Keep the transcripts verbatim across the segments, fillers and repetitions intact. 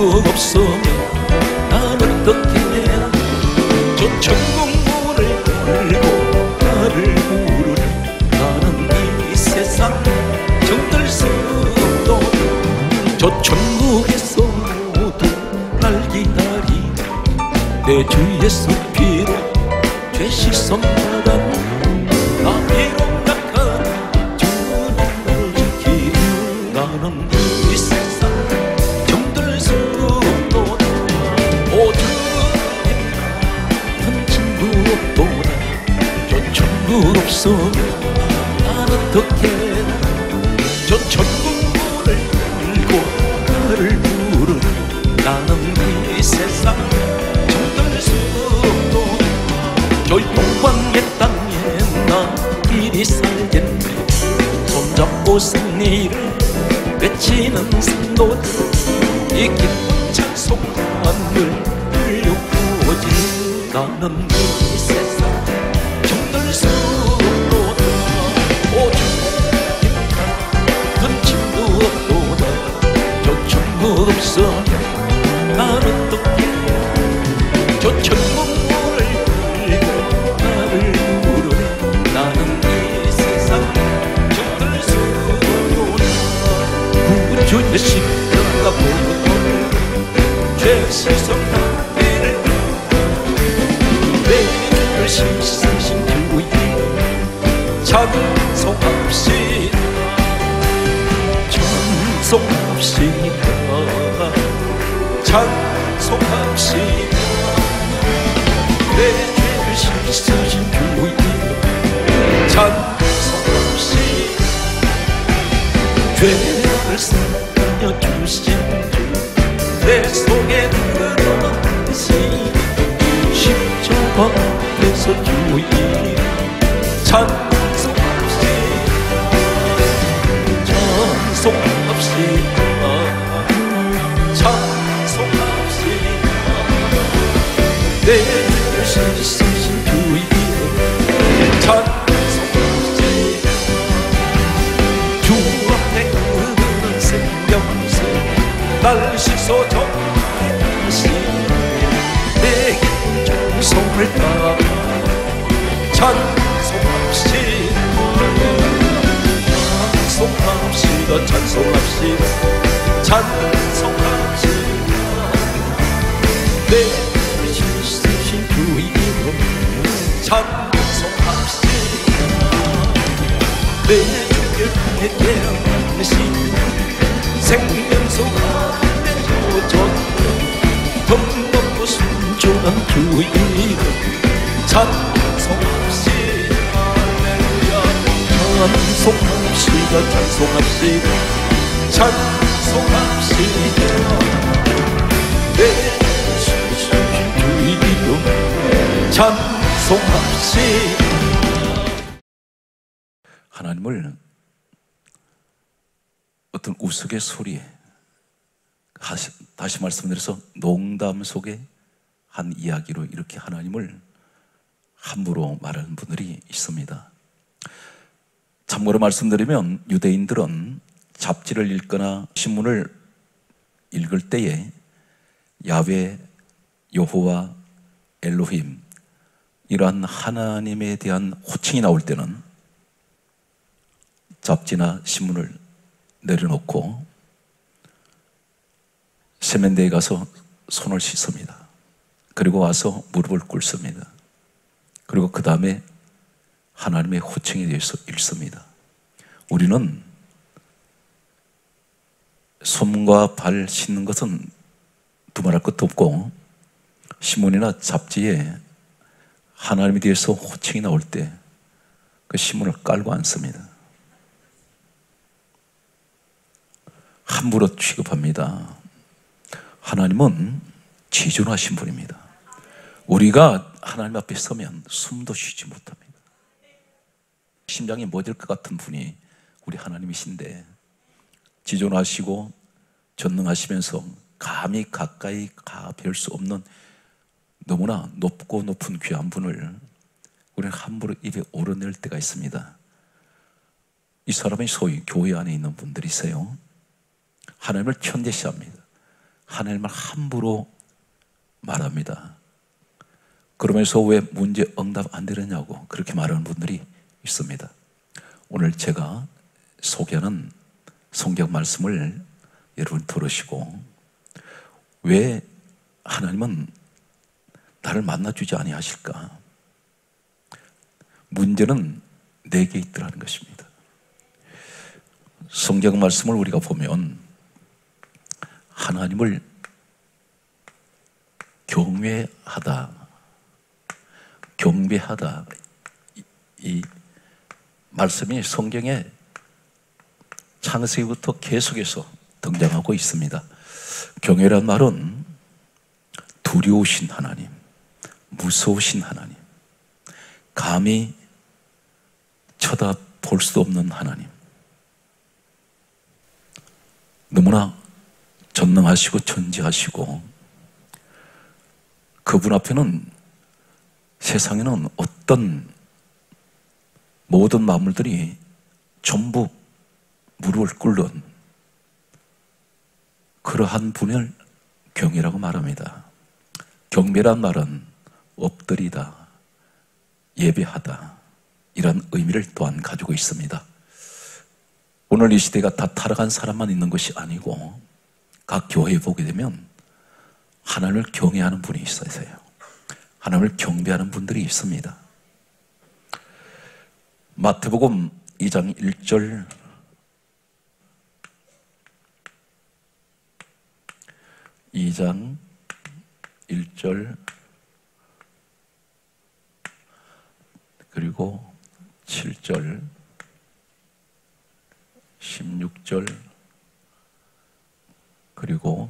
없으면 나는 어떻게 해야 저 천국문을 열고 나를 부르는 나는 이 세상 정들 수 없도다. 저 천국에서 모두 날 기다리 내 주 예수 피로 죄 씻음받은 나 비록 약한 주는 날 지키리 나는 이 세상 정들 수 없도다. 오주님 같은 친구 없도다. 저 천국 없으면 나는 어떻게 저 천국문을 열고 나를 부르는 나는 이 세상 정들 수 없도다. 저 영광의 땅에 나 이리 살겠네. 손잡고 승리를 외치는 성도들 이 기쁜 찬송만을 들려오지. 나는 이 세상 정들 수 없도다. 오주님 같은 친구 없도다. 저 천국 없으면 나는 어떻게 저 천국문을 열고 나를 부르네 나는 이 세상 정들 수 없도다. 구주의 십자가 보고 죄 씻었나를 내 죄를 씻으신 주의 찬송합시다. 찬송합시다. 찬송합시다. 내 죄를 씻으신 주의 찬송합시다. 죄를 사하여 주신 주 내 속에 드러나신 십자가 앞에서 주의 찬송합시다. 찬송합시다. 찬송합시다. 내 죄를 씻으신 주의 찬송합시다. 주 앞에 흐르는 생명새 날 씻어 정하시 내 기쁜 정성을 따라 찬송합시다. 찬송합시다. 찬송합시다. 찬송합시다. 내 죄를 씻으신 주 이름 찬송합시다. 내 주를 위해 태어나신 생명소 가운데 젖었던 덤덤고 순종한 주 이름 찬송합시다. 찬송합시다. 찬송합시다. 찬송합시다. 내 주신 주 이름 찬송합시다. 하나님을 어떤 우스갯소리에 다시 말씀드려서 농담 속에 한 이야기로 이렇게 하나님을 함부로 말하는 분들이 있습니다. 참고로 말씀드리면 유대인들은 잡지를 읽거나 신문을 읽을 때에 야훼, 여호와, 엘로힘 이러한 하나님에 대한 호칭이 나올 때는 잡지나 신문을 내려놓고 세면대에 가서 손을 씻습니다. 그리고 와서 무릎을 꿇습니다. 그리고 그 다음에 하나님의 호칭에 대해서 읽습니다. 우리는 손과 발 씻는 것은 두말할 것도 없고 신문이나 잡지에 하나님에 대해서 호칭이 나올 때 그 신문을 깔고 앉습니다. 함부로 취급합니다. 하나님은 지존하신 분입니다. 우리가 하나님 앞에 서면 숨도 쉬지 못합니다. 심장이 멎을 것 같은 분이 우리 하나님이신데 지존하시고 전능하시면서 감히 가까이 가뵐 수 없는 너무나 높고 높은 귀한 분을 우리는 함부로 입에 오르낼 때가 있습니다. 이 사람이 소위 교회 안에 있는 분들이세요. 하나님을 천대시합니다. 하나님을 함부로 말합니다. 그러면서 왜 문제 응답 안 되느냐고 그렇게 말하는 분들이 있습니다. 오늘 제가 소개하는 성경 말씀을 여러분 들으시고 왜 하나님은 나를 만나주지 아니하실까? 문제는 내게 있더라는 것입니다. 성경 말씀을 우리가 보면 하나님을 경외하다, 경배하다 이, 이 말씀이 성경에 창세기부터 계속해서 등장하고 있습니다. 경외란 말은 두려우신 하나님, 무서우신 하나님, 감히 쳐다볼 수도 없는 하나님, 너무나 전능하시고 전지하시고 그분 앞에는 세상에는 어떤 모든 만물들이 전부 무릎을 꿇는 그러한 분을 경외라고 말합니다. 경배란 말은 엎드리다, 예배하다 이런 의미를 또한 가지고 있습니다. 오늘 이 시대가 다 타락한 사람만 있는 것이 아니고 각 교회에 보게 되면 하나님을 경외하는 분이 있어요. 하나님을 경배하는 분들이 있습니다. 마태복음 이 장 일 절 이 장 일 절 그리고 칠 절 십육 절 그리고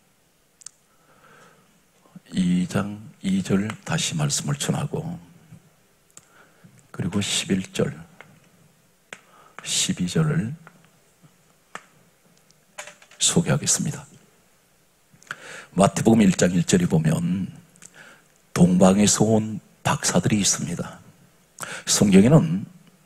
이 장 이 절 다시 말씀을 전하고 그리고 십일 절 십이 절을 소개하겠습니다. 마태복음 일 장 일 절에 보면 동방에서 온 박사들이 있습니다. 성경에는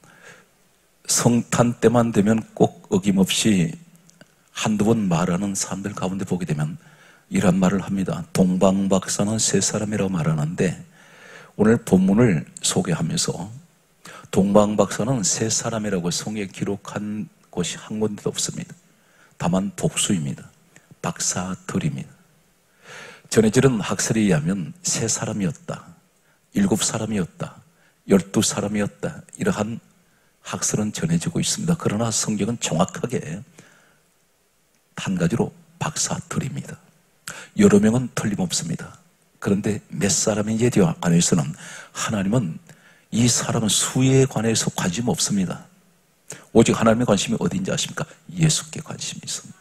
성탄 때만 되면 꼭 어김없이 한두 번 말하는 사람들 가운데 보게 되면 이런 말을 합니다. 동방박사는 세 사람이라고 말하는데 오늘 본문을 소개하면서 동방박사는 세 사람이라고 성경에 기록한 곳이 한 군데도 없습니다. 다만 복수입니다. 박사들입니다. 전해지는 학설에 의하면 세 사람이었다, 일곱 사람이었다, 열두 사람이었다 이러한 학설은 전해지고 있습니다. 그러나 성경은 정확하게 한 가지로 박사들입니다. 여러 명은 틀림없습니다. 그런데 몇 사람인지에 관해서는 하나님은 이 사람은 수에 관해서 관심 없습니다. 오직 하나님의 관심이 어디인지 아십니까? 예수께 관심이 있습니다.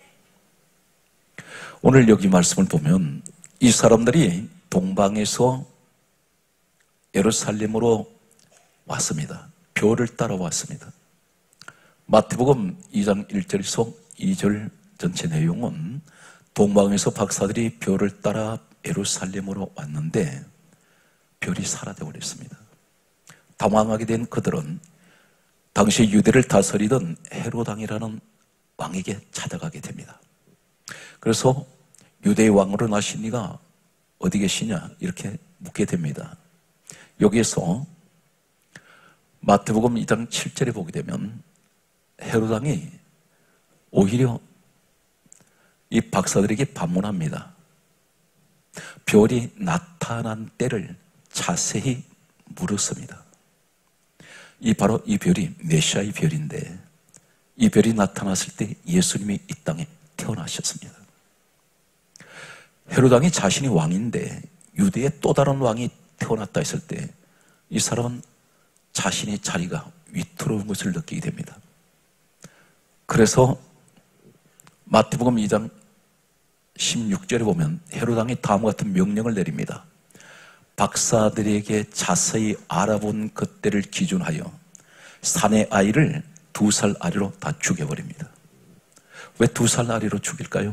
오늘 여기 말씀을 보면 이 사람들이 동방에서 예루살렘으로 왔습니다. 별을 따라왔습니다. 마태복음 이 장 일 절에서 이 절 전체 내용은 동방에서 박사들이 별을 따라 예루살렘으로 왔는데 별이 사라져 버렸습니다. 당황하게 된 그들은 당시 유대를 다스리던 헤롯 왕이라는 왕에게 찾아가게 됩니다. 그래서 유대의 왕으로 나신 이가 어디 계시냐 이렇게 묻게 됩니다. 여기에서 마태복음 이 장 칠 절에 보게 되면 헤롯 왕이 오히려 이 박사들에게 반문합니다. 별이 나타난 때를 자세히 물었습니다. 이 바로 이 별이 메시아의 별인데 이 별이 나타났을 때 예수님이 이 땅에 태어나셨습니다. 헤롯 왕이 자신이 왕인데 유대의 또 다른 왕이 태어났다 했을 때 이 사람은 자신의 자리가 위태로운 것을 느끼게 됩니다. 그래서 마태복음 이 장 십육 절에 보면 헤롯 왕이 다음과 같은 명령을 내립니다. 박사들에게 자세히 알아본 그때를 기준하여 사내 아이를 두 살 아래로 다 죽여버립니다. 왜 두 살 아래로 죽일까요?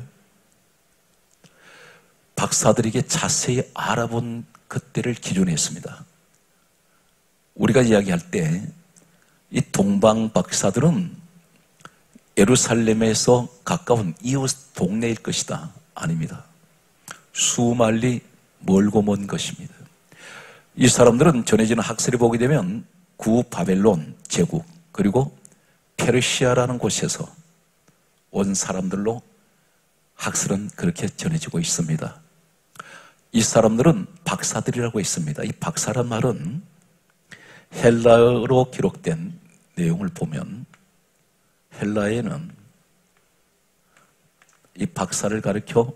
박사들에게 자세히 알아본 그때를 기준했습니다. 우리가 이야기할 때 이 동방 박사들은 예루살렘에서 가까운 이웃 동네일 것이다 아닙니다. 수만리 멀고 먼 것입니다. 이 사람들은 전해지는 학설이 보게 되면 구바벨론 제국 그리고 페르시아라는 곳에서 온 사람들로 학설은 그렇게 전해지고 있습니다. 이 사람들은 박사들이라고 있습니다. 이 박사란 말은 헬라어로 기록된 내용을 보면 헬라에는 이 박사를 가리켜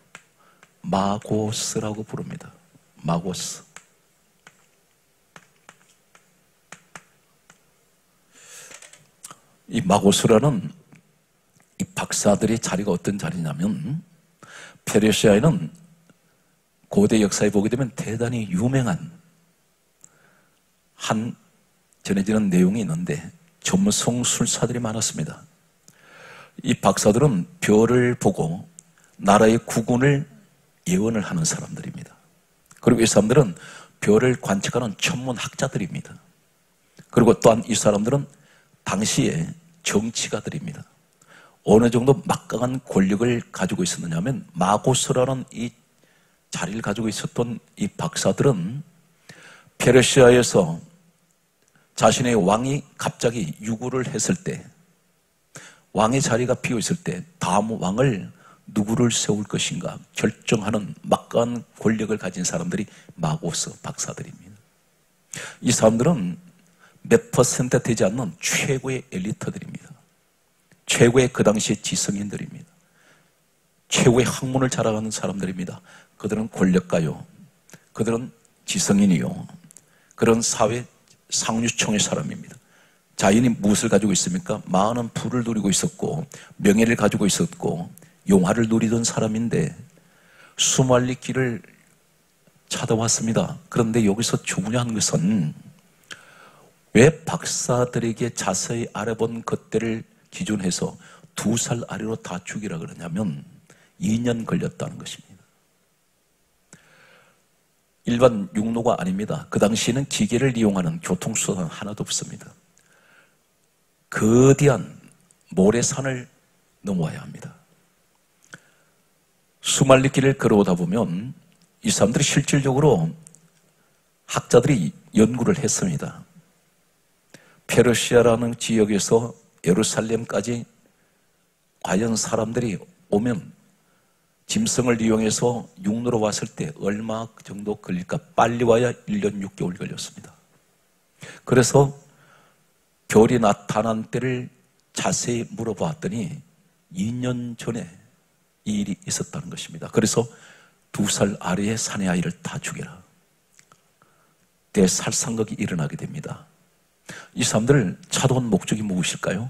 마고스라고 부릅니다. 마고스. 이 마고스라는 이 박사들의 자리가 어떤 자리냐면 페르시아에는 고대 역사에 보게 되면 대단히 유명한 한 전해지는 내용이 있는데 점성술사들이 많았습니다. 이 박사들은 별을 보고 나라의 국운을 예언을 하는 사람들입니다. 그리고 이 사람들은 별을 관측하는 천문학자들입니다. 그리고 또한 이 사람들은 당시에 정치가들입니다. 어느 정도 막강한 권력을 가지고 있었느냐 하면 마고스라는 이 자리를 가지고 있었던 이 박사들은 페르시아에서 자신의 왕이 갑자기 유구를 했을 때, 왕의 자리가 비어 있을 때 다음 왕을 누구를 세울 것인가 결정하는 막강한 권력을 가진 사람들이 마고스 박사들입니다. 이 사람들은 몇 퍼센트 되지 않는 최고의 엘리트들입니다. 최고의 그 당시의 지성인들입니다. 최고의 학문을 자랑하는 사람들입니다. 그들은 권력가요, 그들은 지성인이요, 그런 사회 상류층의 사람입니다. 자연이 무엇을 가지고 있습니까? 많은 부를 누리고 있었고 명예를 가지고 있었고 용화를 누리던 사람인데 수말리 길을 찾아왔습니다. 그런데 여기서 중요한 것은 왜 박사들에게 자세히 알아본 것들을 기준해서 두 살 아래로 다 죽이라 그러냐면 이 년 걸렸다는 것입니다. 일반 육로가 아닙니다. 그 당시에는 기계를 이용하는 교통수단은 하나도 없습니다. 거대한 모래산을 넘어와야 합니다. 수말리 길을 걸어오다 보면 이 사람들이 실질적으로 학자들이 연구를 했습니다. 페르시아라는 지역에서 예루살렘까지 과연 사람들이 오면 짐승을 이용해서 육로로 왔을 때 얼마 정도 걸릴까? 빨리 와야 일 년 육 개월 걸렸습니다. 그래서 별이 나타난 때를 자세히 물어봤더니 이 년 전에 이 일이 있었다는 것입니다. 그래서 두 살 아래의 사내 아이를 다 죽여라. 대살상극이 일어나게 됩니다. 이 사람들을 찾아온 목적이 무엇일까요?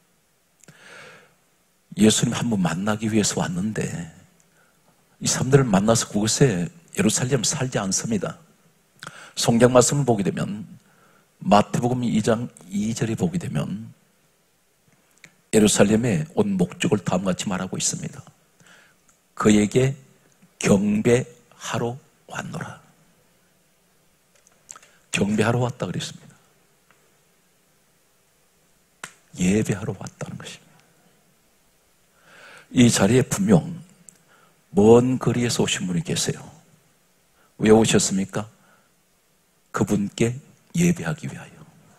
예수님 한 번 만나기 위해서 왔는데 이 사람들을 만나서 그곳에 예루살렘 살지 않습니다. 성경 말씀을 보게 되면 마태복음 이 장 이 절에 보게 되면 예루살렘에 온 목적을 다음같이 말하고 있습니다. 그에게 경배하러 왔노라. 경배하러 왔다 그랬습니다. 예배하러 왔다는 것입니다. 이 자리에 분명 먼 거리에서 오신 분이 계세요. 왜 오셨습니까? 그분께 예배하기 위하여.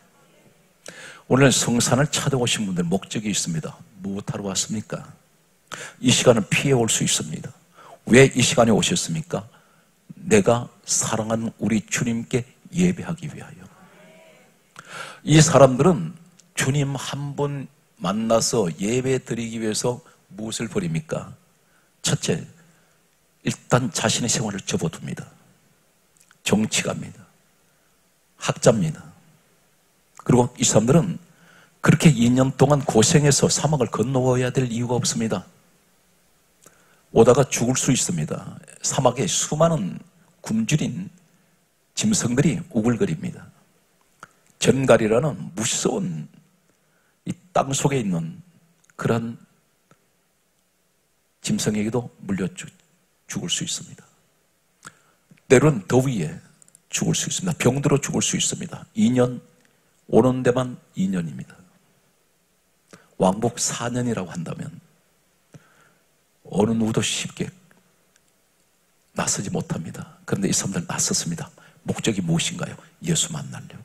오늘 성산을 찾아오신 분들 목적이 있습니다. 무엇하러 왔습니까? 이 시간을 피해 올 수 있습니다. 왜 이 시간에 오셨습니까? 내가 사랑하는 우리 주님께 예배하기 위하여. 이 사람들은 주님 한 번 만나서 예배 드리기 위해서 무엇을 버립니까? 첫째, 일단 자신의 생활을 접어둡니다. 정치가입니다. 학자입니다. 그리고 이 사람들은 그렇게 이 년 동안 고생해서 사막을 건너와야 될 이유가 없습니다. 오다가 죽을 수 있습니다. 사막에 수많은 굶주린 짐승들이 우글거립니다. 전갈이라는 무서운 이 땅 속에 있는 그런 짐승에게도 물려 죽을 수 있습니다. 때로는 더위에 죽을 수 있습니다. 병들어 죽을 수 있습니다. 이 년, 오는 데만 이 년입니다. 왕복 사 년이라고 한다면 어느 누구도 쉽게 나서지 못합니다. 그런데 이 사람들 나섰습니다. 목적이 무엇인가요? 예수 만나려고.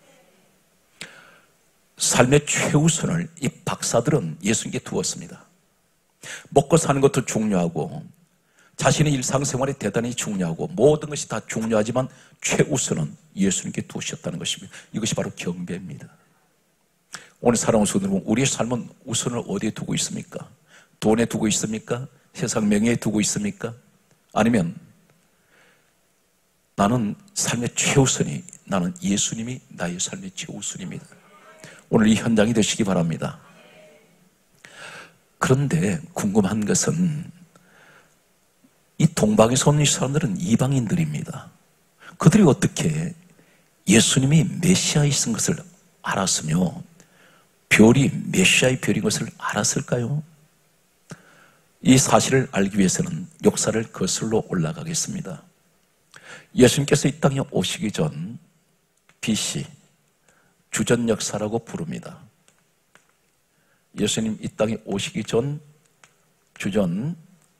삶의 최우선을 이 박사들은 예수님께 두었습니다. 먹고 사는 것도 중요하고 자신의 일상생활이 대단히 중요하고 모든 것이 다 중요하지만 최우선은 예수님께 두셨다는 것입니다. 이것이 바로 경배입니다. 오늘 사랑하는 성도들, 우리의 삶은 우선을 어디에 두고 있습니까? 돈에 두고 있습니까? 세상 명예에 두고 있습니까? 아니면 나는 삶의 최우선이, 나는 예수님이 나의 삶의 최우선입니다. 오늘 이 현장이 되시기 바랍니다. 그런데 궁금한 것은 이 동방에서 온 이 사람들은 이방인들입니다. 그들이 어떻게 예수님이 메시아이신 것을 알았으며 별이 메시아의 별인 것을 알았을까요? 이 사실을 알기 위해서는 역사를 거슬러 올라가겠습니다. 예수님께서 이 땅에 오시기 전 비씨 주전 역사라고 부릅니다. 예수님 이 땅에 오시기 전 주전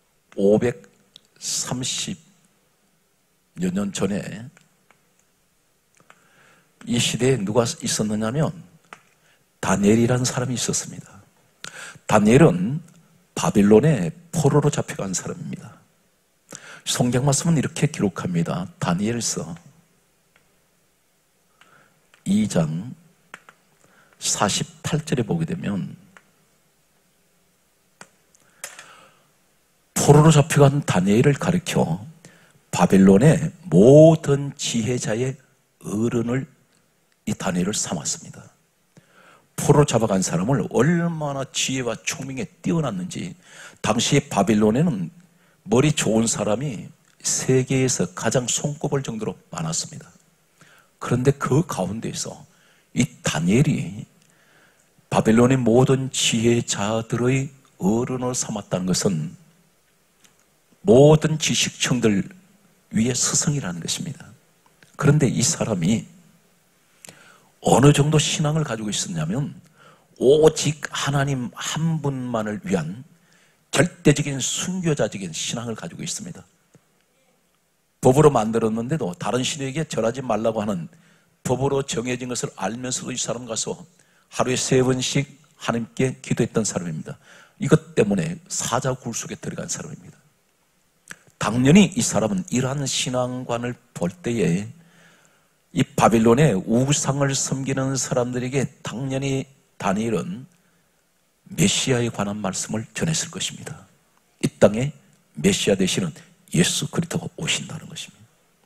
오백삼십여 년 전에 이 시대에 누가 있었느냐면 다니엘이라는 사람이 있었습니다. 다니엘은 바빌론의 포로로 잡혀간 사람입니다. 성경 말씀은 이렇게 기록합니다. 다니엘서 이 장 사십팔 절에 보게 되면 포로로 잡혀간 다니엘을 가리켜 바벨론의 모든 지혜자의 어른을 이 다니엘을 삼았습니다. 포로로 잡아간 사람을 얼마나 지혜와 총명에 뛰어났는지, 당시 바빌론에는 머리 좋은 사람이 세계에서 가장 손꼽을 정도로 많았습니다. 그런데 그 가운데서 이 다니엘이 바벨론의 모든 지혜자들의 어른을 삼았다는 것은 모든 지식층들 위에 스승이라는 것입니다. 그런데 이 사람이 어느 정도 신앙을 가지고 있었냐면 오직 하나님 한 분만을 위한 절대적인 순교자적인 신앙을 가지고 있습니다. 법으로 만들었는데도 다른 신에게 절하지 말라고 하는 법으로 정해진 것을 알면서도 이 사람 가서 하루에 세 번씩 하나님께 기도했던 사람입니다. 이것 때문에 사자굴 속에 들어간 사람입니다. 당연히 이 사람은 이러한 신앙관을 볼 때에 이 바빌론의 우상을 섬기는 사람들에게 당연히 다니엘은 메시아에 관한 말씀을 전했을 것입니다. 이 땅에 메시아 되시는 예수 그리스도가 오신다는 것입니다.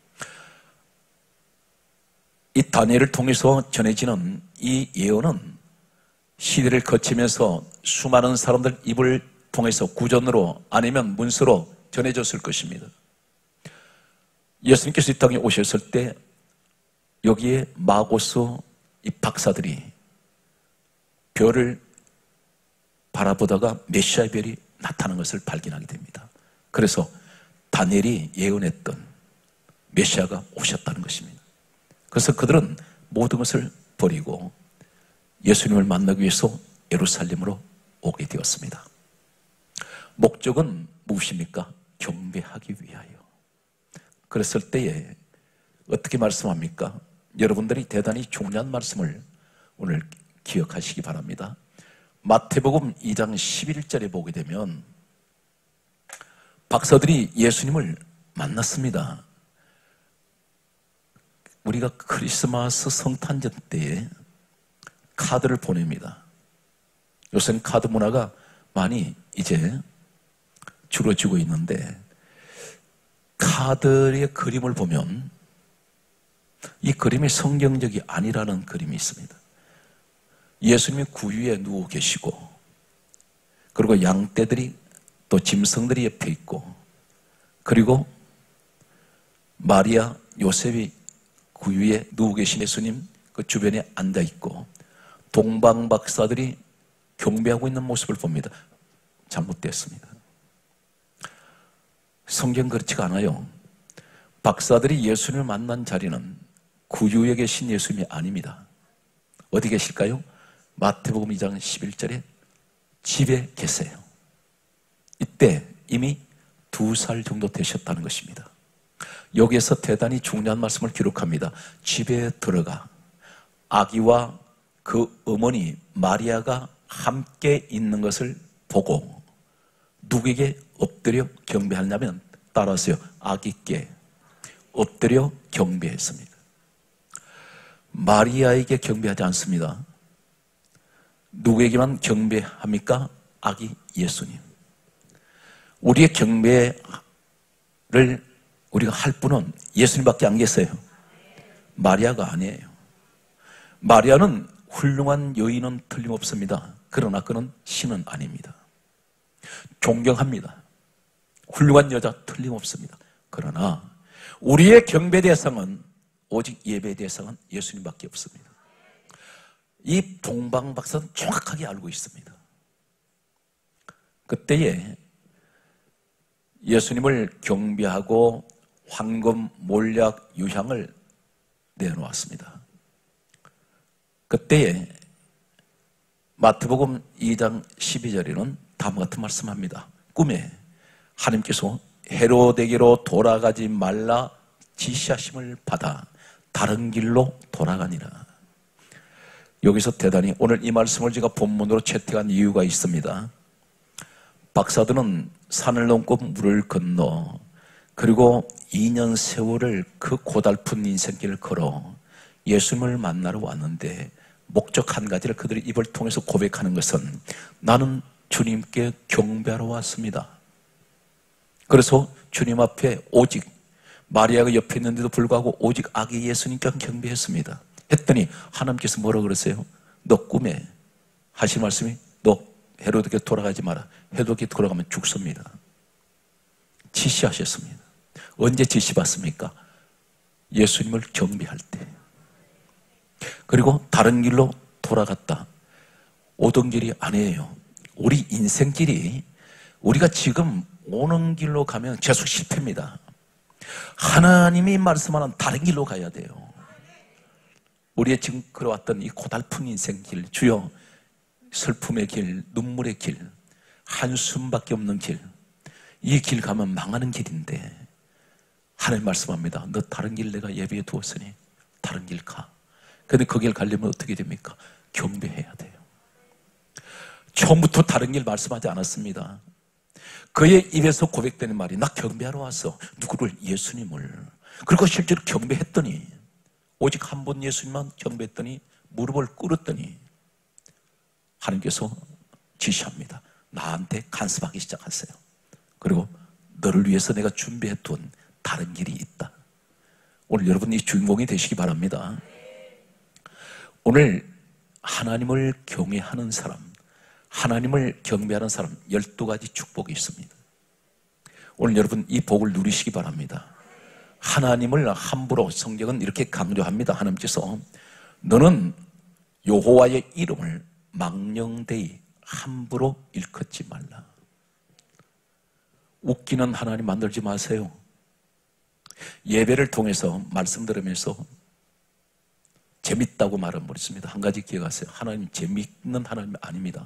이 다니엘을 통해서 전해지는 이 예언은 시대를 거치면서 수많은 사람들 입을 통해서 구전으로 아니면 문서로 전해졌을 것입니다. 예수님께서 이 땅에 오셨을 때 여기에 마고스 이 박사들이 별을 바라보다가 메시아의 별이 나타나는 것을 발견하게 됩니다. 그래서 다니엘이 예언했던 메시아가 오셨다는 것입니다. 그래서 그들은 모든 것을 버리고 예수님을 만나기 위해서 예루살렘으로 오게 되었습니다. 목적은 무엇입니까? 경배하기 위하여. 그랬을 때에 어떻게 말씀합니까? 여러분들이 대단히 중요한 말씀을 오늘 기억하시기 바랍니다. 마태복음 이 장 십일 절에 보게 되면 박사들이 예수님을 만났습니다. 우리가 크리스마스 성탄절 때에 카드를 보냅니다. 요새는 카드 문화가 많이 이제 줄어지고 있는데 카드의 그림을 보면 이 그림이 성경적이 아니라는 그림이 있습니다. 예수님이 구유에 누워 계시고 그리고 양떼들이 또 짐승들이 옆에 있고 그리고 마리아, 요셉이 구유에 누워 계신 예수님 그 주변에 앉아 있고 동방 박사들이 경배하고 있는 모습을 봅니다. 잘못됐습니다. 성경 그렇지가 않아요. 박사들이 예수님을 만난 자리는 구유에 계신 예수님이 아닙니다. 어디 계실까요? 마태복음 이 장 십일 절에 집에 계세요. 이때 이미 두 살 정도 되셨다는 것입니다. 여기에서 대단히 중요한 말씀을 기록합니다. 집에 들어가 아기와 그 어머니 마리아가 함께 있는 것을 보고 누구에게 엎드려 경배하냐면 따라서요, 아기께 엎드려 경배했습니다. 마리아에게 경배하지 않습니다. 누구에게만 경배합니까? 아기 예수님. 우리의 경배를 우리가 할 분은 예수님밖에 안 계세요. 마리아가 아니에요. 마리아는 훌륭한 여인은 틀림없습니다. 그러나 그는 신은 아닙니다. 존경합니다. 훌륭한 여자 틀림없습니다. 그러나 우리의 경배 대상은 오직 예배 대상은 예수님밖에 없습니다. 이 동방박사는 정확하게 알고 있습니다. 그때에 예수님을 경배하고 황금, 몰약, 유향을 내놓았습니다. 그때에 마태복음 이 장 십이 절에는 다음과 같은 말씀합니다. 꿈에 하나님께서 헤로데게로 돌아가지 말라 지시하심을 받아 다른 길로 돌아가니라. 여기서 대단히 오늘 이 말씀을 제가 본문으로 채택한 이유가 있습니다. 박사들은 산을 넘고 물을 건너 그리고 이 년 세월을 그 고달픈 인생길을 걸어 예수님을 만나러 왔는데 목적 한 가지를 그들의 입을 통해서 고백하는 것은 나는 주님께 경배하러 왔습니다. 그래서 주님 앞에 오직 마리아가 옆에 있는데도 불구하고 오직 아기 예수님께 경배했습니다. 했더니 하나님께서 뭐라 그러세요? 너 꿈에 하신 말씀이 너 헤로드에게 돌아가지 마라. 헤로드에게 돌아가면 죽습니다. 지시하셨습니다. 언제 지시받습니까? 예수님을 경배할 때. 그리고 다른 길로 돌아갔다. 오던 길이 아니에요. 우리 인생길이 우리가 지금 오는 길로 가면 계속 실패입니다. 하나님이 말씀하는 다른 길로 가야 돼요. 우리의 지금 걸어왔던 이 고달픈 인생길, 주여 슬픔의 길, 눈물의 길, 한숨밖에 없는 길, 이 길 가면 망하는 길인데 하나님 말씀합니다. 너 다른 길 내가 예비해 두었으니 다른 길 가. 근데 그 길 가려면 어떻게 됩니까? 경배해야 돼요. 처음부터 다른 길 말씀하지 않았습니다. 그의 입에서 고백되는 말이 나 경배하러 왔어. 누구를? 예수님을. 그리고 실제로 경배했더니 오직 한 번 예수님만 경배했더니 무릎을 꿇었더니 하나님께서 지시합니다. 나한테 간섭하기 시작하세요. 그리고 너를 위해서 내가 준비해둔 다른 길이 있다. 오늘 여러분 이 주인공이 되시기 바랍니다. 오늘 하나님을 경외하는 사람, 하나님을 경배하는 사람 열두 가지 축복이 있습니다. 오늘 여러분 이 복을 누리시기 바랍니다. 하나님을 함부로 성경은 이렇게 강조합니다. 하나님께서 너는 여호와의 이름을 망령되이 함부로 일컫지 말라. 웃기는 하나님 만들지 마세요. 예배를 통해서 말씀 들으면서 재밌다고 말은 모르겠습니다. 한 가지 기억하세요. 하나님 재밌는 하나님 아닙니다.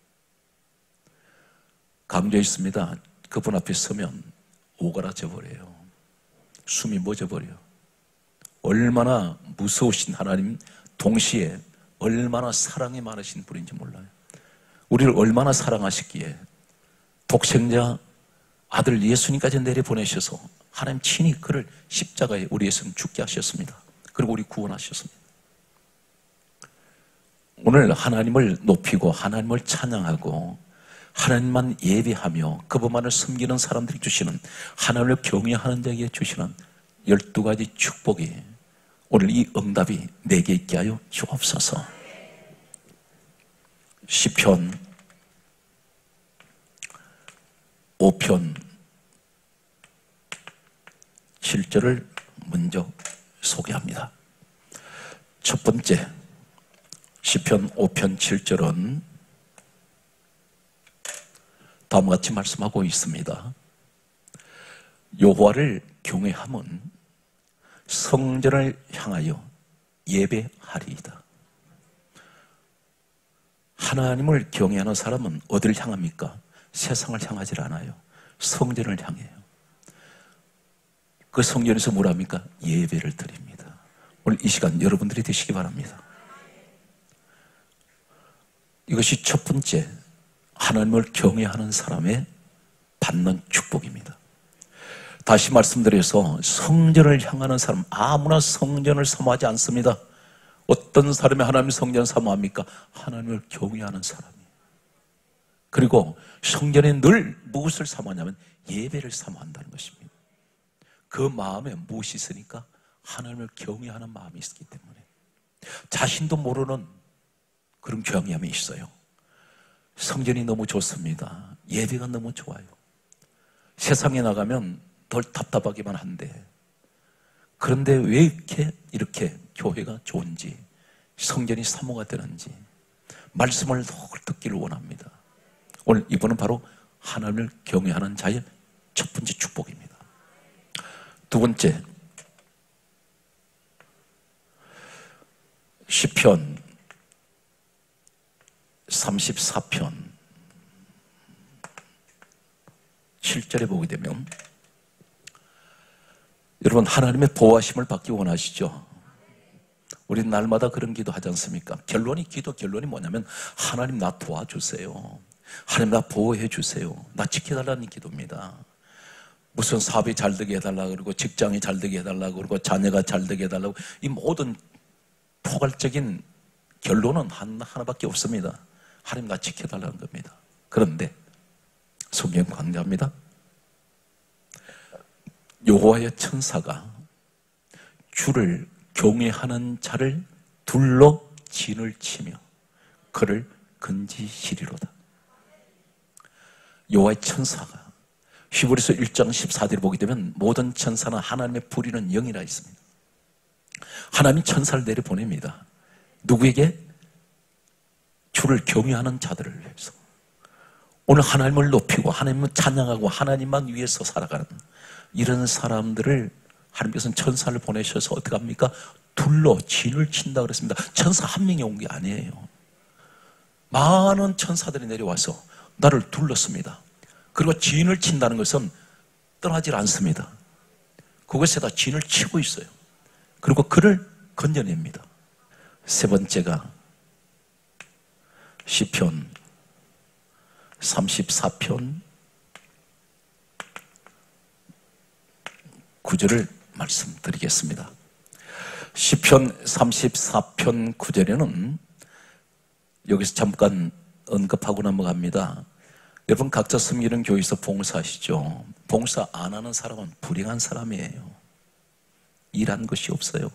강조했습니다. 그분 앞에 서면 오그라져 버려요. 숨이 멎어버려요. 얼마나 무서우신 하나님, 동시에 얼마나 사랑이 많으신 분인지 몰라요. 우리를 얼마나 사랑하셨기에 독생자 아들 예수님까지 내려보내셔서 하나님 친히 그를 십자가에 우리 예수님 죽게 하셨습니다. 그리고 우리 구원하셨습니다. 오늘 하나님을 높이고 하나님을 찬양하고 하나님만 예배하며 그분만을 섬기는 사람들이 주시는, 하나님을 경외하는 자에게 주시는 열두 가지 축복이 오늘 이 응답이 내게 있게 하여 주옵소서. 시편 오 편 칠 절을 먼저 소개합니다. 첫 번째 시편 오 편 칠 절은 다음과 같이 말씀하고 있습니다. 여호와를 경외함은 성전을 향하여 예배하리이다. 하나님을 경외하는 사람은 어디를 향합니까? 세상을 향하지 않아요. 성전을 향해요. 그 성전에서 뭘 합니까? 예배를 드립니다. 오늘 이 시간 여러분들이 되시기 바랍니다. 이것이 첫 번째, 하나님을 경외하는 사람의 받는 축복입니다. 다시 말씀드려서 성전을 향하는 사람, 아무나 성전을 사모하지 않습니다. 어떤 사람이 하나님의 성전을 사모합니까? 하나님을 경외하는 사람이에요. 그리고 성전에 늘 무엇을 사모하냐면 예배를 사모한다는 것입니다. 그 마음에 무엇이 있으니까? 하나님을 경외하는 마음이 있기 때문에 자신도 모르는 그런 경외함이 있어요. 성전이 너무 좋습니다. 예배가 너무 좋아요. 세상에 나가면 덜 답답하기만 한데, 그런데 왜 이렇게 이렇게 교회가 좋은지, 성전이 사모가 되는지 말씀을 더 듣기를 원합니다. 오늘 이분은 바로 하나님을 경외하는 자의 첫 번째 축복입니다. 두 번째, 시편 삼십사 편 칠 절에 보게 되면, 여러분 하나님의 보호하심을 받기 원하시죠? 우리는 날마다 그런 기도 하지 않습니까? 결론이, 기도 결론이 뭐냐면 하나님 나 도와주세요, 하나님 나 보호해 주세요, 나 지켜달라는 기도입니다. 무슨 사업이 잘 되게 해달라고 그러고, 직장이 잘 되게 해달라고 그러고, 자녀가 잘 되게 해달라고, 이 모든 포괄적인 결론은 하나밖에 없습니다. 하나님 나 지켜달라는 겁니다. 그런데 성경 강조합니다. 여호와의 천사가 주를 경외하는 자를 둘러 진을 치며 그를 건지시리로다. 여호와의 천사가, 히브리서 일 장 십사 절을 보게 되면 모든 천사는 하나님의 부리는 영이라 있습니다. 하나님이 천사를 내려보냅니다. 누구에게? 주를 경외하는 자들을 위해서. 오늘 하나님을 높이고 하나님을 찬양하고 하나님만 위해서 살아가는 이런 사람들을 하나님께서는 천사를 보내셔서 어떻게 합니까? 둘러 진을 친다 그랬습니다. 천사 한 명이 온 게 아니에요. 많은 천사들이 내려와서 나를 둘렀습니다. 그리고 진을 친다는 것은 떠나질 않습니다. 그것에다 진을 치고 있어요. 그리고 그를 건져냅니다. 세 번째가 시편 삼십사 편 구 절을 말씀드리겠습니다. 시편 삼십사 편 구 절에는 여기서 잠깐 언급하고 넘어갑니다. 여러분 각자 섬기는 교회에서 봉사하시죠? 봉사 안 하는 사람은 불행한 사람이에요. 일한 것이 없어요.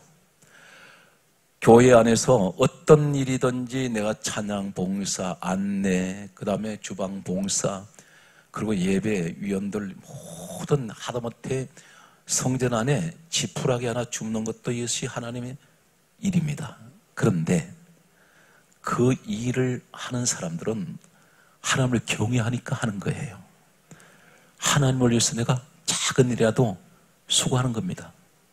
교회 안에서 어떤 일이든지 내가 찬양, 봉사, 안내, 그 다음에 주방 봉사, 그리고 예배, 위원들 모든 하다못해 성전 안에 지푸라기 하나 줍는 것도 이것이 하나님의 일입니다. 그런데 그 일을 하는 사람들은 하나님을 경외하니까 하는 거예요. 하나님을 위해서 내가 작은 일이라도 수고하는 겁니다.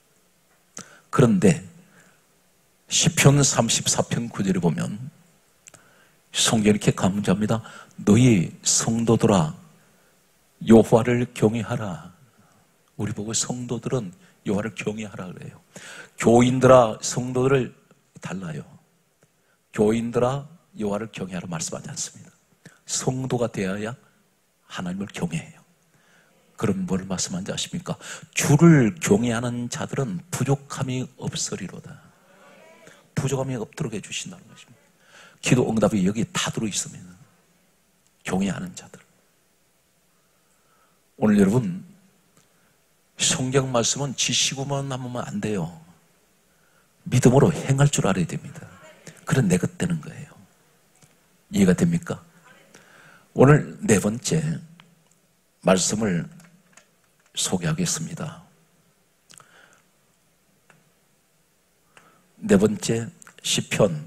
그런데 시편 삼십사 편 구 절에 보면 성경이 이렇게 강조합니다. 너희 성도들아 여호와를 경외하라. 우리 보고 성도들은 여호와를 경외하라 그래요. 교인들아 성도들을 달라요. 교인들아 여호와를 경외하라 말씀하지 않습니다. 성도가 되어야 하나님을 경외해요. 그럼 뭘 말씀하는지 아십니까? 주를 경외하는 자들은 부족함이 없으리로다. 부족함이 없도록 해주신다는 것입니다. 기도 응답이 여기 다 들어있습니다. 경외하는 자들. 오늘 여러분 성경 말씀은 지시고만 하면 안 돼요. 믿음으로 행할 줄 알아야 됩니다. 그런 내가 되는 거예요. 이해가 됩니까? 오늘 네 번째 말씀을 소개하겠습니다. 네 번째 시편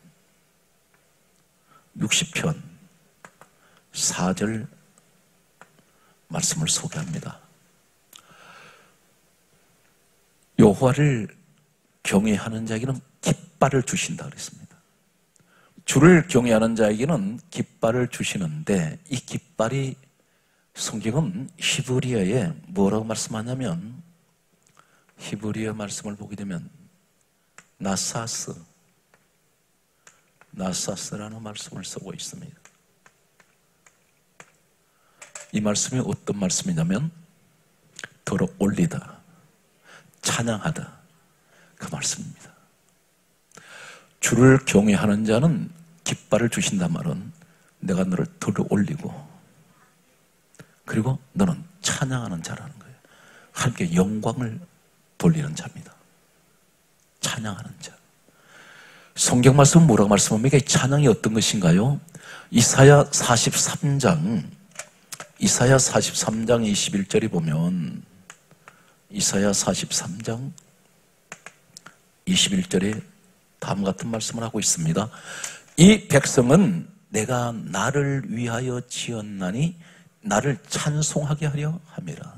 육십 편 사 절 말씀을 소개합니다. 여호와를 경외하는 자에게는 깃발을 주신다 그랬습니다. 주를 경외하는 자에게는 깃발을 주시는데 이 깃발이 성경은 히브리어에 뭐라고 말씀하냐면 히브리어 말씀을 보게 되면 나사스, 나사스라는 말씀을 쓰고 있습니다. 이 말씀이 어떤 말씀이냐면 들어 올리다, 찬양하다, 그 말씀입니다. 주를 경외하는 자는 깃발을 주신단 말은 내가 너를 들어 올리고 그리고 너는 찬양하는 자라는 거예요. 하나님께 영광을 돌리는 자입니다. 찬양하는 자. 성경 말씀은 뭐라고 말씀합니까? 이 찬양이 어떤 것인가요? 이사야 사십삼 장 이사야 사십삼 장 이십일 절에 보면 이사야 사십삼 장 이십일 절에 다음과 같은 말씀을 하고 있습니다. 이 백성은 내가 나를 위하여 지었나니 나를 찬송하게 하려 함이라.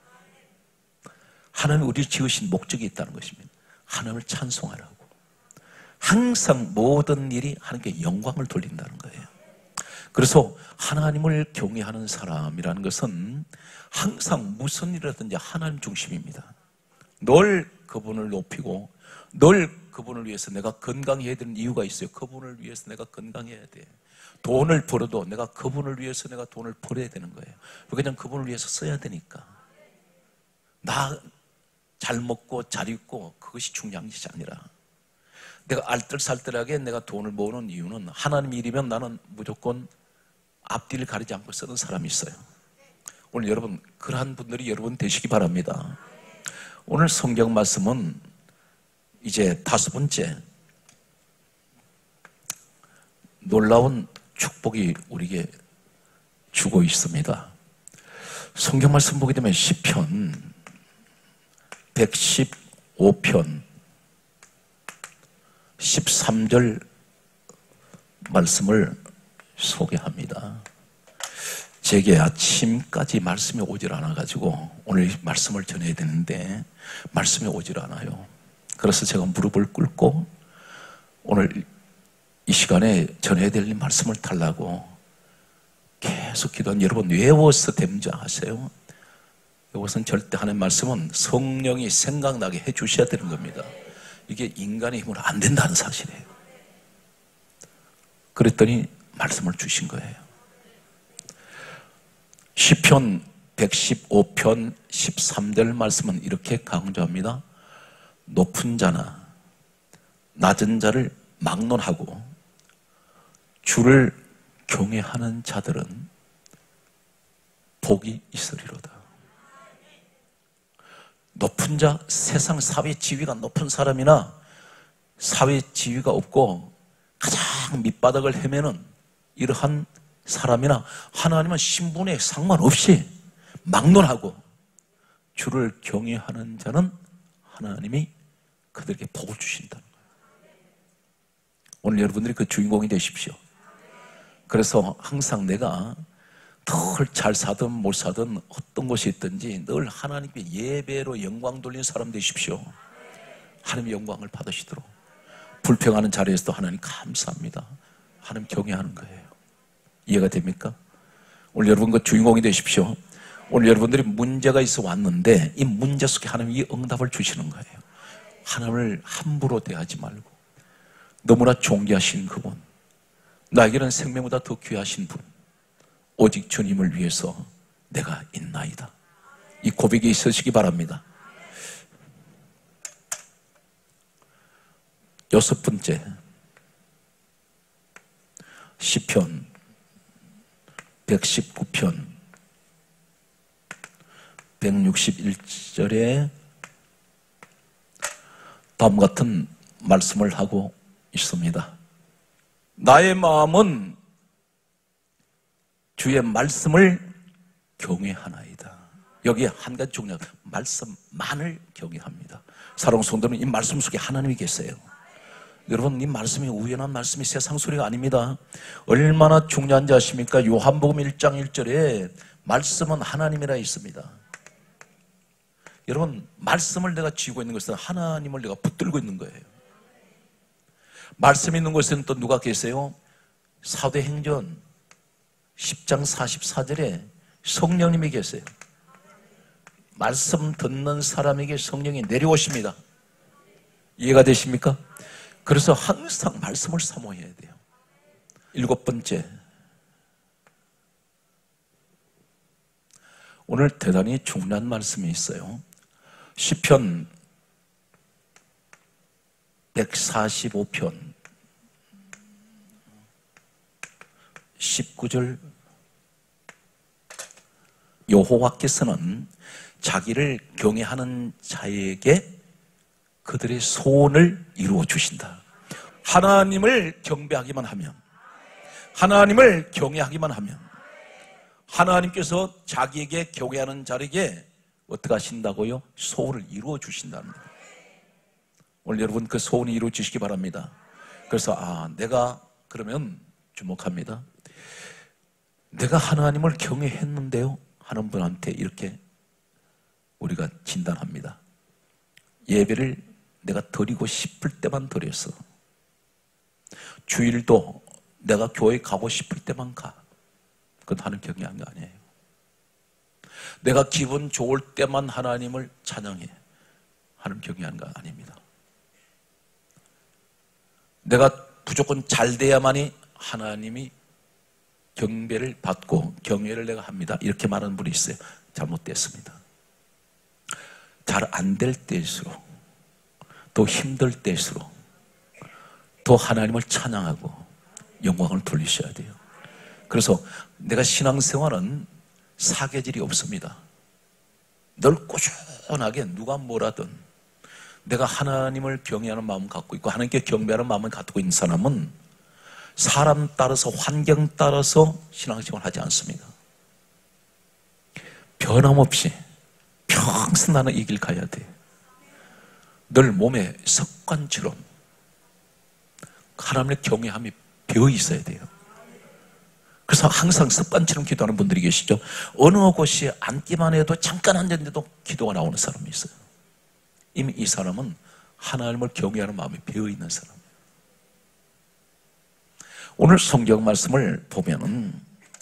하나님이 우리를 지으신 목적이 있다는 것입니다. 하나님을 찬송하라고. 항상 모든 일이 하나님께 영광을 돌린다는 거예요. 그래서 하나님을 경외하는 사람이라는 것은 항상 무슨 일이라든지 하나님 중심입니다. 늘 그분을 높이고 늘 그분을 위해서 내가 건강해야 되는 이유가 있어요. 그분을 위해서 내가 건강해야 돼. 돈을 벌어도 내가 그분을 위해서 내가 돈을 벌어야 되는 거예요. 그냥 그분을 위해서 써야 되니까. 나 잘 먹고 잘 입고 그것이 중요한 것이 아니라 내가 알뜰살뜰하게 내가 돈을 모으는 이유는 하나님 일이면 나는 무조건 앞뒤를 가리지 않고 쓰는 사람이 있어요. 오늘 여러분 그러한 분들이 여러분 되시기 바랍니다. 오늘 성경 말씀은 이제 다섯 번째 놀라운 축복이 우리에게 주고 있습니다. 성경 말씀 보게 되면 시편 백십오 편 십삼 절 말씀을 소개합니다. 제게 아침까지 말씀이 오질 않아가지고 오늘 말씀을 전해야 되는데 말씀이 오질 않아요. 그래서 제가 무릎을 꿇고 오늘 이 시간에 전해야 될 말씀을 달라고 계속 기도한 여러분 외워서 됨자하세요. 이것은 절대 하는 말씀은 성령이 생각나게 해 주셔야 되는 겁니다. 이게 인간의 힘으로 안 된다는 사실이에요. 그랬더니 말씀을 주신 거예요. 시편 백십오 편 십삼 절 말씀은 이렇게 강조합니다. 높은 자나 낮은 자를 막론하고 주를 경외하는 자들은 복이 있으리로다. 높은 자, 세상 사회 지위가 높은 사람이나 사회 지위가 없고 가장 밑바닥을 헤매는 이러한 사람이나 하나님은 신분에 상관없이 막론하고 주를 경외하는 자는 하나님이 그들에게 복을 주신다는 거예요. 오늘 여러분들이 그 주인공이 되십시오. 그래서 항상 내가 덜 잘 사든 못 사든 어떤 것이 있든지 늘 하나님께 예배로 영광 돌리는 사람 되십시오. 하나님의 영광을 받으시도록. 불평하는 자리에서도 하나님 감사합니다. 하나님 경외하는 거예요. 이해가 됩니까? 오늘 여러분 그 주인공이 되십시오. 오늘 여러분들이 문제가 있어 왔는데 이 문제 속에 하나님이 이 응답을 주시는 거예요. 하나님을 함부로 대하지 말고 너무나 존귀하신 그분, 나에게는 생명보다 더 귀하신 분, 오직 주님을 위해서 내가 있나이다. 이 고백이 있으시기 바랍니다. 여섯 번째 시편 백십구 편 백육십일 절에 다음 같은 말씀을 하고 있습니다. 나의 마음은 주의 말씀을 경외하나이다. 여기에 한 가지 중요한 말씀만을 경외합니다. 사랑하는 성도는 이 말씀 속에 하나님이 계세요. 여러분 이 말씀이 우연한 말씀이 세상 소리가 아닙니다. 얼마나 중요한지 아십니까? 요한복음 일 장 일 절에 말씀은 하나님이라 있습니다. 여러분 말씀을 내가 쥐고 있는 것은 하나님을 내가 붙들고 있는 거예요. 말씀 있는 곳에는 또 누가 계세요? 사도행전 십 장 사십사 절에 성령님이 계세요. 말씀 듣는 사람에게 성령이 내려오십니다. 이해가 되십니까? 그래서 항상 말씀을 사모해야 돼요. 일곱 번째, 오늘 대단히 중요한 말씀이 있어요. 시편 백사십오 편 십구 절, 여호와께서는 자기를 경외하는 자에게 그들의 소원을 이루어 주신다. 하나님을 경배하기만 하면, 하나님을 경외하기만 하면 하나님께서 자기에게 경외하는 자에게 어떻게 하신다고요? 소원을 이루어 주신다는 거예요. 오늘 여러분 그 소원이 이루어 주시기 바랍니다. 그래서 아, 내가 그러면 주목합니다. 내가 하나님을 경외했는데요 하는 분한테 이렇게 우리가 진단합니다. 예배를 내가 드리고 싶을 때만 드렸어. 주일도 내가 교회 가고 싶을 때만 가. 그건 하나님 경외한 거 아니에요. 내가 기분 좋을 때만 하나님을 찬양해. 하나님 경외한 거 아닙니다. 내가 무조건 잘 돼야만이 하나님이 경배를 받고 경외를 내가 합니다. 이렇게 말하는 분이 있어요. 잘못됐습니다. 잘 안 될 때일수록, 더 힘들 때일수록 더 하나님을 찬양하고 영광을 돌리셔야 돼요. 그래서 내가 신앙생활은 사계절이 없습니다. 늘 꾸준하게 누가 뭐라든 내가 하나님을 경외하는 마음 갖고 있고 하나님께 경배하는 마음을 갖고 있는 사람은 사람 따라서 환경 따라서 신앙생활을 하지 않습니다. 변함없이 평생 나는 이 길 가야 돼. 늘 몸에 습관처럼 하나님의 경외함이 배어 있어야 돼요. 그래서 항상 습관처럼 기도하는 분들이 계시죠. 어느 곳이 앉기만 해도 잠깐 앉았는데도 기도가 나오는 사람이 있어요. 이미 이 사람은 하나님을 경외하는 마음이 배어 있는 사람이에요. 오늘 성경 말씀을 보면은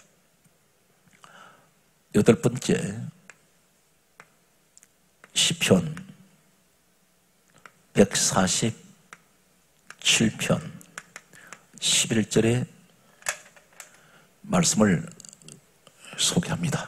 여덟 번째 시편 백사십칠 편 십일 절에 말씀을 소개합니다.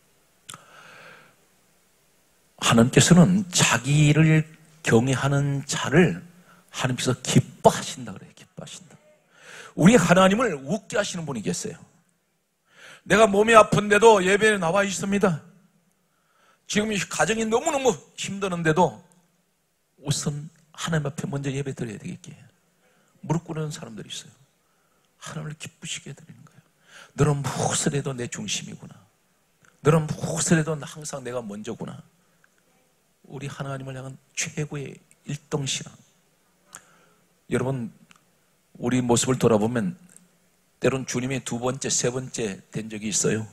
하나님께서는 자기를 경외하는 자를 하나님께서 기뻐하신다 그래요. 기뻐하신다. 우리 하나님을 웃게 하시는 분이 계세요. 내가 몸이 아픈데도 예배에 나와 있습니다. 지금 이 가정이 너무너무 힘드는데도 우선 하나님 앞에 먼저 예배 드려야 되겠기에 무릎 꿇는 사람들이 있어요. 하나님을 기쁘시게 드리는 거예요. 너는 무엇을 해도 내 중심이구나. 너는 무엇을 해도 항상 내가 먼저구나. 우리 하나님을 향한 최고의 일등신앙. 여러분 우리 모습을 돌아보면 때론 주님이 두 번째, 세 번째 된 적이 있어요.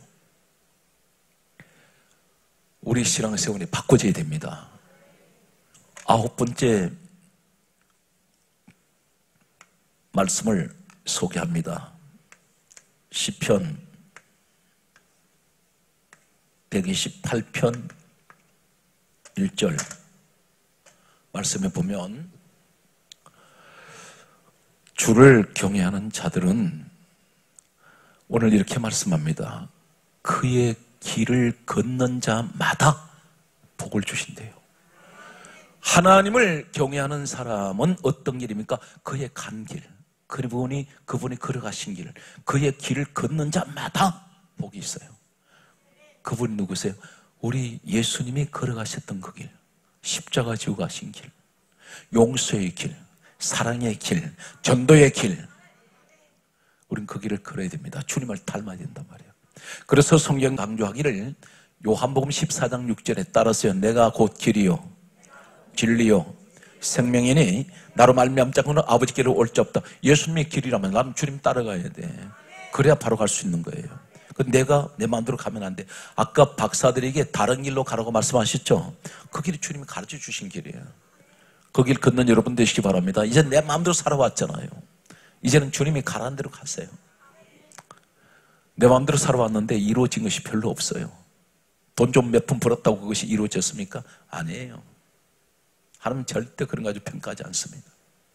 우리 신앙생활이 바꿔져야 됩니다. 아홉 번째 말씀을 소개합니다. 시편 백이십팔 편 일 절 말씀에 보면 주를 경외하는 자들은 오늘 이렇게 말씀합니다. 그의 길을 걷는 자마다 복을 주신대요. 하나님을 경외하는 사람은 어떤 길입니까? 그의 간 길, 그분이 그분이 걸어가신 길, 그의 길을 걷는 자마다 복이 있어요. 그분이 누구세요? 우리 예수님이 걸어가셨던 그 길, 십자가 지고 가신 길, 용서의 길, 사랑의 길, 전도의 길. 우린 그 길을 걸어야 됩니다. 주님을 닮아야 된단 말이에요. 그래서 성경 강조하기를 요한복음 십사 장 육 절에 따라서요. 내가 곧 길이요 진리요 생명이니 나로 말미암지 않고는 아버지께로 올 자 없다. 예수님의 길이라면 나는 주님 따라가야 돼. 그래야 바로 갈 수 있는 거예요. 내가 내 마음대로 가면 안 돼. 아까 박사들에게 다른 길로 가라고 말씀하셨죠? 그 길이 주님이 가르쳐 주신 길이에요. 그 길 걷는 여러분 되시기 바랍니다. 이제 내 마음대로 살아왔잖아요. 이제는 주님이 가라는 대로 가세요. 내 마음대로 살아왔는데 이루어진 것이 별로 없어요. 돈 좀 몇 푼 벌었다고 그것이 이루어졌습니까? 아니에요. 하나님 절대 그런 거 가지고 평가하지 않습니다.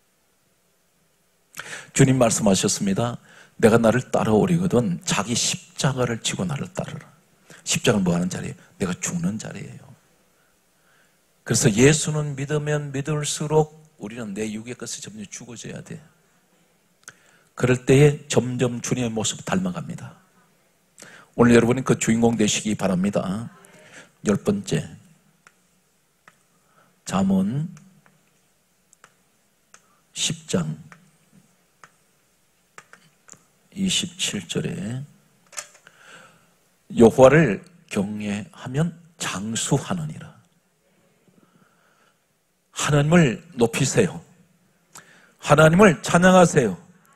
주님 말씀하셨습니다. 내가 나를 따라오려거든 자기 십자가를 지고 나를 따르라. 십자가는 뭐 하는 자리예요? 내가 죽는 자리예요. 그래서 예수는 믿으면 믿을수록 우리는 내 육의 것이 점점 죽어져야 돼. 그럴 때에 점점 주님의 모습을 닮아갑니다. 오늘 여러분이 그 주인공 되시기 바랍니다. 열 번째, 잠언 십 장 이십칠 절에 여호와를 경외하면 장수하느니라. 하나님을 높이세요. 하나님을 찬양하세요.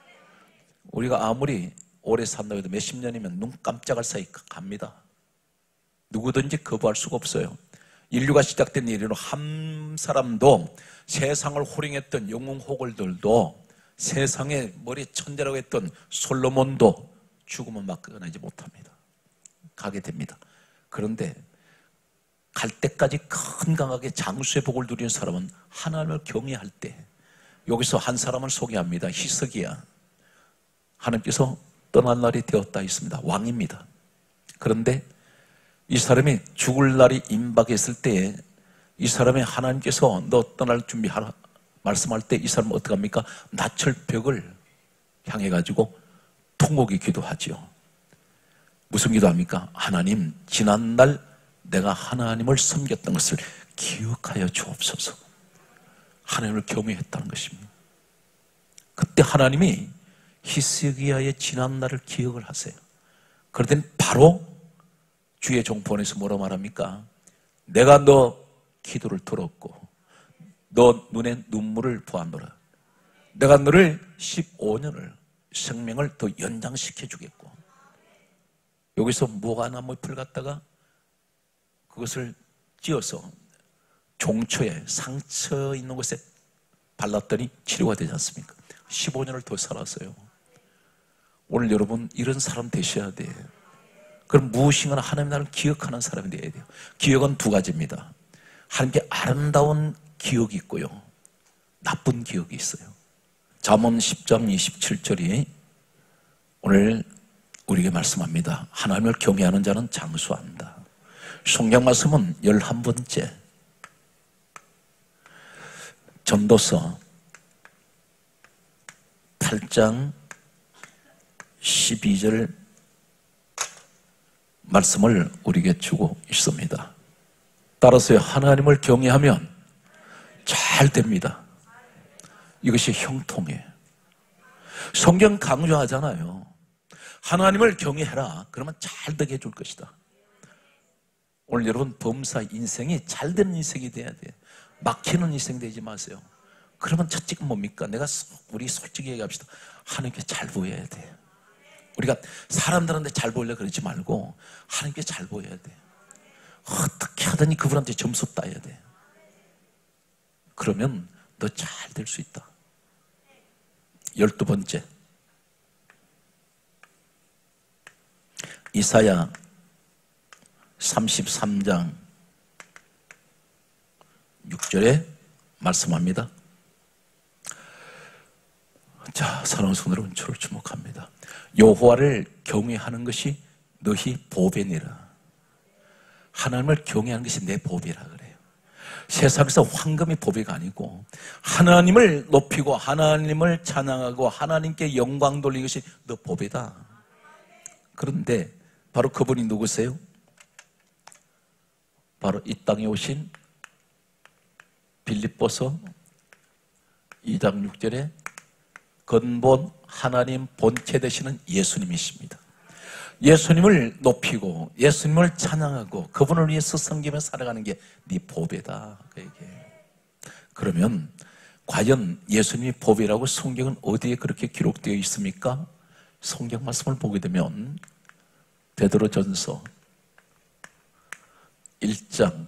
우리가 아무리 오래 산다고 해도 몇십 년이면 눈 깜짝할 사이 갑니다. 누구든지 거부할 수가 없어요. 인류가 시작된 이래로 한 사람도 세상을 호령했던 영웅 호걸들도 세상의 머리 천재라고 했던 솔로몬도 죽으면 막혀나지 못합니다. 가게 됩니다. 그런데 갈 때까지 건강하게 장수의 복을 누리는 사람은 하나님을 경외할 때, 여기서 한 사람을 소개합니다. 히스기야. 하나님께서 떠날 날이 되었다 했습니다. 왕입니다. 그런데 이 사람이 죽을 날이 임박했을 때에 이 사람이 하나님께서 너 떠날 준비하라 말씀할 때 이 사람은 어떻게 합니까? 나철벽을 향해 가지고 통곡이 기도하지요. 무슨 기도합니까? 하나님, 지난날 내가 하나님을 섬겼던 것을 기억하여 주옵소서. 하나님을 경외했다는 것입니다. 그때 하나님이 히스기야의 지난날을 기억을 하세요. 그럴 땐 바로 주의 종 보내서 뭐라 말합니까? 내가 너 기도를 들었고 너 눈에 눈물을 보았노라. 내가 너를 십오 년을 생명을 더 연장시켜 주겠고. 여기서 무화과나무 잎을 갖다가 그것을 찧어서 종초에 상처 있는 곳에 발랐더니 치료가 되지 않습니까? 십오 년을 더 살았어요. 오늘 여러분 이런 사람 되셔야 돼요. 그럼 무엇인가 하나님 나라를 기억하는 사람이 되어야 돼요. 기억은 두 가지입니다. 하나님께 아름다운 기억이 있고요, 나쁜 기억이 있어요. 잠언 십 장 이십칠 절이 오늘 우리에게 말씀합니다. 하나님을 경외하는 자는 장수한다. 성경 말씀은 열한 번째 전도서 팔 장 십이 절 말씀을 우리에게 주고 있습니다. 따라서 하나님을 경외하면 잘 됩니다. 이것이 형통이에요. 성경 강조하잖아요. 하나님을 경외해라. 그러면 잘 되게 해줄 것이다. 오늘 여러분 범사 인생이 잘 되는 인생이 돼야 돼요. 막히는 인생 되지 마세요. 그러면 첫째가 뭡니까? 내가 우리 솔직히 얘기합시다. 하나님께 잘 보여야 돼요. 우리가 사람들한테 잘 보이려고 그러지 말고 하나님께 잘 보여야 돼요. 어떻게 하더니 그분한테 점수 따야 돼. 그러면 너 잘 될 수 있다. 열두 번째 이사야 삼십삼 장 육 절에 말씀합니다. 자, 사랑하는 성도들 은초를 주목합니다. 여호와를 경외하는 것이 너희 보배니라. 하나님을 경외하는 것이 내 보배라 그래요. 세상에서 황금이 보배가 아니고 하나님을 높이고 하나님을 찬양하고 하나님께 영광 돌리는 것이 너 보배다. 그런데 바로 그분이 누구세요? 바로 이 땅에 오신 빌립보서 이 장 육 절에 근본 하나님 본체 되시는 예수님이십니다. 예수님을 높이고 예수님을 찬양하고 그분을 위해서 섬기며 살아가는 게 네 보배다. 그러면 과연 예수님이 보배라고 성경은 어디에 그렇게 기록되어 있습니까? 성경 말씀을 보게 되면 베드로전서 일 장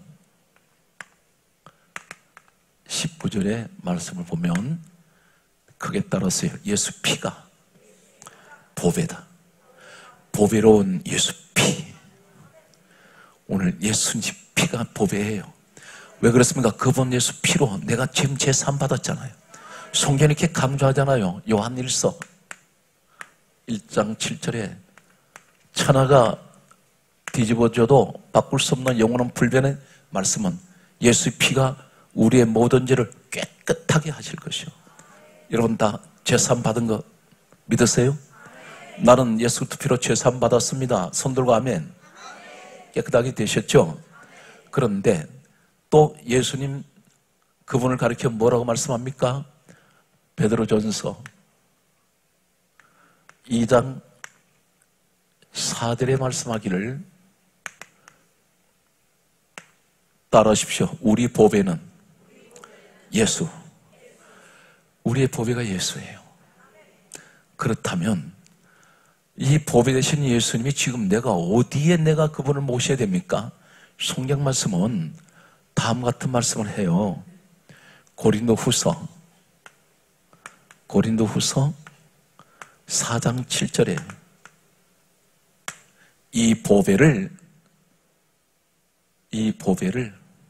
십구 절의 말씀을 보면 크게 따라서요. 예수 피가 보배다. 보배로운 예수 피. 오늘 예수님 피가 보배예요. 왜 그렇습니까? 그분 예수 피로 내가 지금 제삼 받았잖아요. 성경이 이렇게 강조하잖아요. 요한일서 일 장 칠 절에 천하가 뒤집어져도 바꿀 수 없는 영원한 불변의 말씀은 예수의 피가 우리의 모든 죄를 깨끗하게 하실 것이요. 여러분 다 제삼 받은 거 믿으세요? 나는 예수 피로 제삼 받았습니다. 손 들고 아멘. 깨끗하게 되셨죠? 그런데 또 예수님 그분을 가리켜 뭐라고 말씀합니까? 베드로전서 이 장 사 절에 말씀하기를 따라하십시오. 우리 보배는 예수. 우리의 보배가 예수예요. 그렇다면 이 보배 되신 예수님이 지금 내가 어디에 내가 그분을 모셔야 됩니까? 성경 말씀은 다음 같은 말씀을 해요. 고린도 후서 고린도 후서 사 장 칠 절에 이 보배를 이 보배를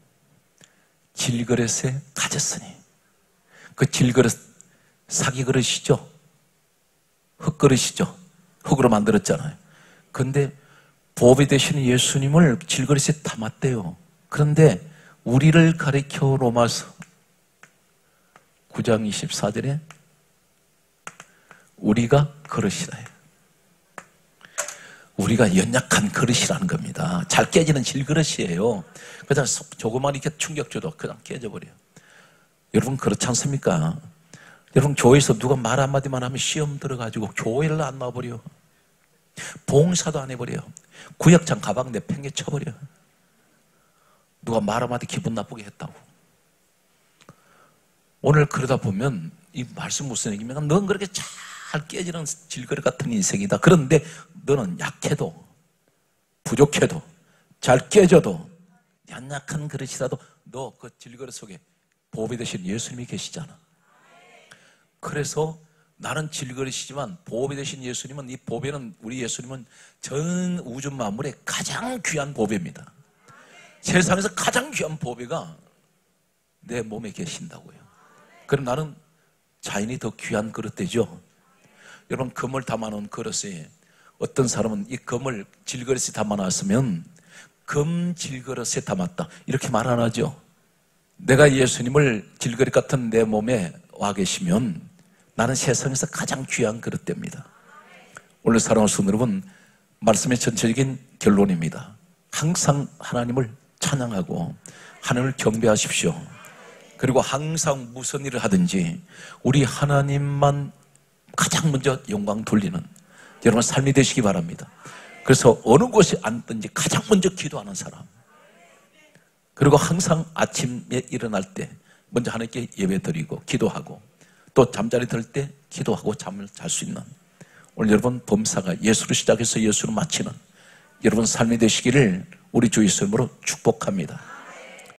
질그릇에 가졌으니, 그 질그릇 사기 그릇이죠. 흙그릇이죠. 흙으로 만들었잖아요. 그런데 보배 되시는 예수님을 질그릇에 담았대요. 그런데 우리를 가리켜 로마서 구 장 이십사 절에 우리가 그릇이다. 우리가 연약한 그릇이라는 겁니다. 잘 깨지는 질그릇이에요. 그냥 조그만 이렇게 충격 줘도 그냥 깨져버려요. 여러분 그렇지 않습니까? 여러분 교회에서 누가 말 한마디만 하면 시험 들어가지고 교회를 안 나와버려. 봉사도 안 해버려. 구역장 가방 내팽개 쳐버려. 누가 말 한마디 기분 나쁘게 했다고. 오늘 그러다 보면 이 말씀 무슨 얘기입니까? 넌 그렇게 잘 깨지는 질그릇 같은 인생이다. 그런데 너는 약해도 부족해도 잘 깨져도 연약한 그릇이라도 너 그 질그릇 속에 보배 되신 예수님이 계시잖아. 그래서 나는 질그릇이지만 보배 되신 예수님은, 이 보배는, 우리 예수님은 전 우주 만물의 가장 귀한 보배입니다. 세상에서 가장 귀한 보배가 내 몸에 계신다고요. 그럼 나는 자연히 더 귀한 그릇 되죠. 여러분 금을 담아놓은 그릇에 어떤 사람은 이 금을 질그릇에 담아놨으면 금 질그릇에 담았다 이렇게 말 안 하죠. 내가 예수님을 질그릇 같은 내 몸에 와 계시면 나는 세상에서 가장 귀한 그릇 됩니다. 오늘 사랑하는 성도 여러분, 말씀의 전체적인 결론입니다. 항상 하나님을 찬양하고 하나님을 경배하십시오. 그리고 항상 무슨 일을 하든지 우리 하나님만 가장 먼저 영광 돌리는 여러분 삶이 되시기 바랍니다. 그래서 어느 곳에 앉든지 가장 먼저 기도하는 사람, 그리고 항상 아침에 일어날 때 먼저 하나님께 예배 드리고 기도하고 또 잠자리 들 때 기도하고 잠을 잘 수 있는, 오늘 여러분 범사가 예수로 시작해서 예수로 마치는 여러분 삶이 되시기를 우리 주 예수 이름으로 축복합니다.